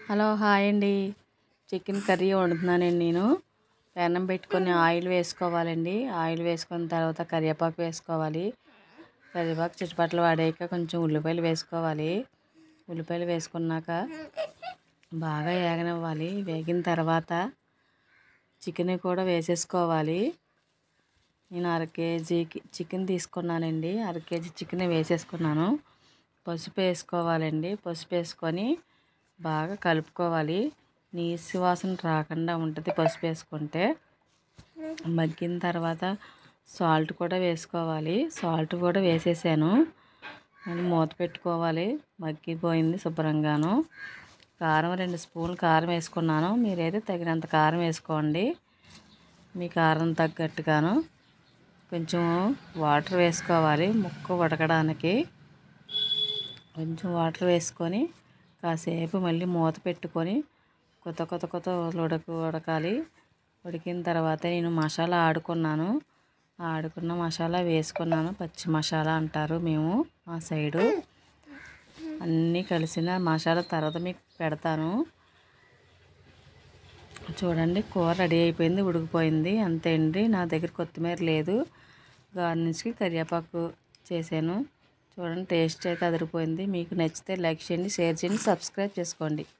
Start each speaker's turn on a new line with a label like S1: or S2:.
S1: Hello hi అండి. Chicken curry వండుతున్నానండి నేను. పెనం పెట్టుకొని ఆయిల్ వేసుకోవాలండి. ఆయిల్ వేసుకున్న తర్వాత కరివేపాకు వేసుకోవాలి. కరివేపాకు చిటపటలు వాడాక కొంచెం ఉల్లిపాయలు వేసుకోవాలి. ఉల్లిపాయలు వేసుకున్నాక బాగా వేగనివ్వాలి. వేగిన తర్వాత చికెన్ కూడా వేసేసుకోవాలి. నేను అర కేజీకి చికెన్ తీసుకున్నానండి. అర కేజీ చికెన్ వేసేసుకున్నాను. పసుపు వేసుకోవాలండి. పసుపు వేసుకొని బాగా కలుపుకోవాలి. నీసు వాసన రాకుండా ఉంటుంది పసుపు వేసుకుంటే. మగ్గిన తర్వాత సాల్ట్ కూడా వేసుకోవాలి. సాల్ట్ కూడా వేసేసాను. మళ్ళీ మూత పెట్టుకోవాలి. మగ్గిపోయింది శుభ్రంగాను. కారం 2 స్పూన్లు కారం వేసుకున్నాను. మీరైతే తగినంత కారం వేసుకోండి. మీ కారం తగ్గట్టుగాను. కొంచెం వాటర్ వేసుకోవాలి ముక్క ఉడకడానికి. కొంచెం వాటర్ వేసుకొని కాసేపు మళ్ళీ మూత పెట్టుకొని కొత్త ఉడకాలి. ఉడికిన తర్వాత నేను మసాలా ఆడుకున్న మసాలా వేసుకున్నాను. పచ్చి మసాలా అంటారు మేము మా సైడు. అన్నీ కలిసిన మసాలా తర్వాత మీకు పెడతాను. చూడండి కూర రెడీ అయిపోయింది, ఉడికిపోయింది. అంతే అండి. నా దగ్గర కొత్తిమీర లేదు. గార్నిష్కి కరివేపాకు చేశాను. చూడండి టేస్ట్ అయితే అదిరిపోయింది. మీకు నచ్చితే లైక్ చేయండి, షేర్ చేయండి, సబ్స్క్రైబ్ చేసుకోండి.